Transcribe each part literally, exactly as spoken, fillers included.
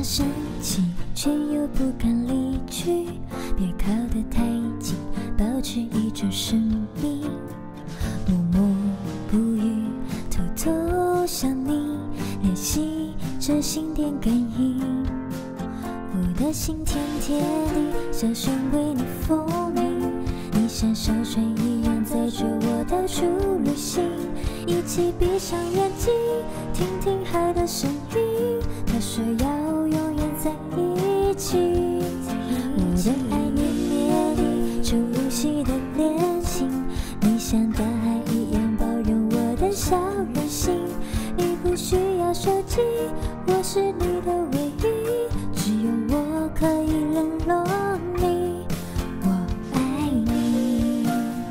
他生气，却又不敢离去，别靠得太近，保持一种神秘，默默不语，偷偷想你，联系着心电感应。我的心甜甜地，小熊为你蜂蜜，你像小船一样载着我到处旅行，一起闭上眼睛，听听海的声音。他说要永远在一起，我的爱绵绵地，就无息的恋情，你像大海一样包容我的小任性。你不需要手机，我是你的唯一，只有我可以联络你，我爱你。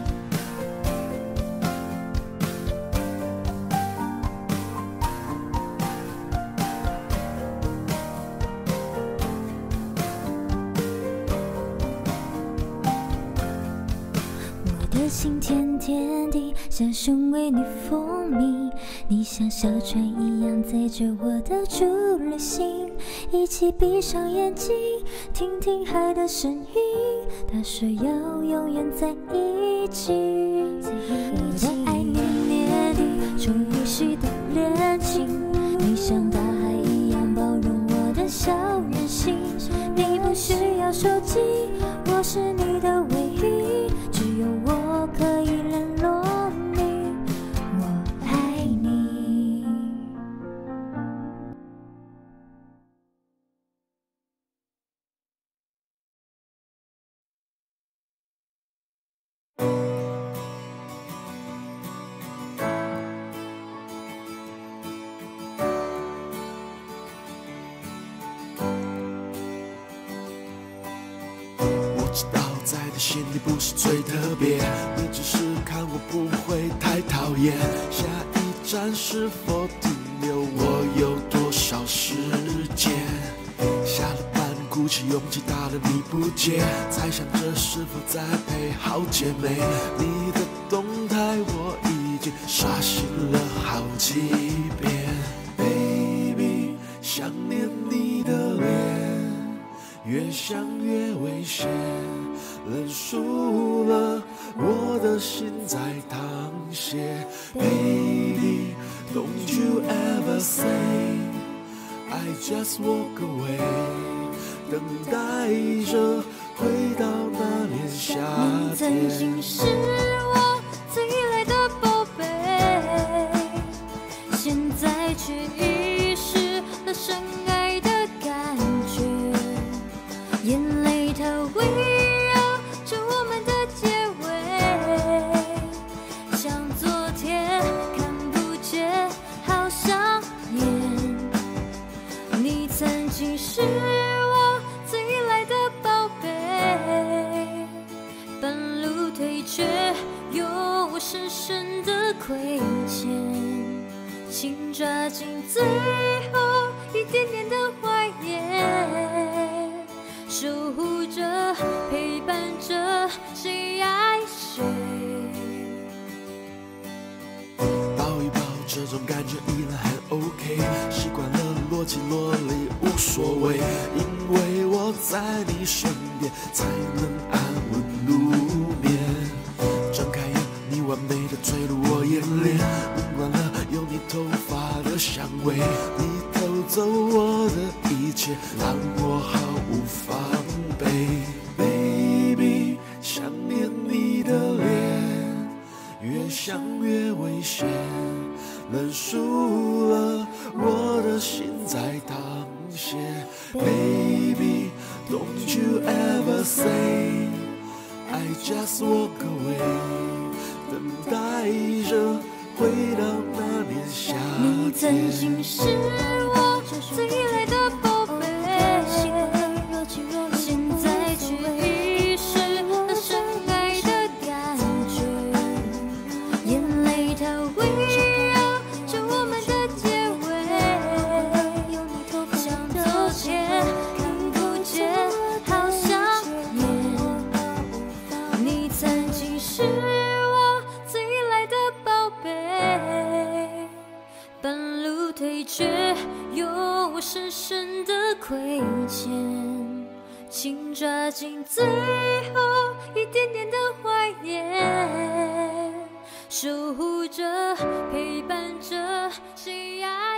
我的心甜甜地，像熊为你蜂蜜，你像小船一样载着我到处旅行，一起闭上眼睛，听听海的声音。他说要永远在一起，我的爱绵绵地，就无息的恋情，你像大海一样包容我的小任性。你不需要手机，我是你的唯一，只有我可以联络你，我爱你。 我知道在你心里不是最特别，你只是看我不会太讨厌。下一站是否停留，我有多少时间？下了班鼓起勇气打了你不接，猜想着是否再陪好姐妹。你的动态我已经刷新了好几遍 ，Baby， 想念你的脸，越想越危险，认输了，我的心在淌血。Baby, don't you ever say I just walk away， 等待着回到那年夏你曾天。 经是我最依赖的宝贝，现在却遗失了深爱的感觉，眼泪它围绕着我们的结尾，像昨天看不见，好想念。你曾经是我最依赖的宝贝，半路退却又深深的亏欠，请抓紧最后一点点的怀念，守护着，陪伴着，谁爱谁。 抱一抱，这种感觉依然很 OK， 习惯了若即若离无所谓，因为我在你身边才能安稳入眠。睁开眼，你完美的坠入我眼帘，闻惯了有你头发的香味，你偷走我的一切，让我毫无防备。Baby， 想念你的脸，越想越危险，认输了，我的心在淌血。Baby, don't you ever say I just walk away， 等待着回到那年夏天。 你曾经是我最依赖的宝贝，现在却遗失了深爱的感觉，眼泪它围绕着我们的结尾，像昨天看不见，好想念。你曾经是我最依赖的宝贝，半路退却又深深的亏亏欠，请抓紧最后一点点的怀念，守护着，陪伴着，谁爱？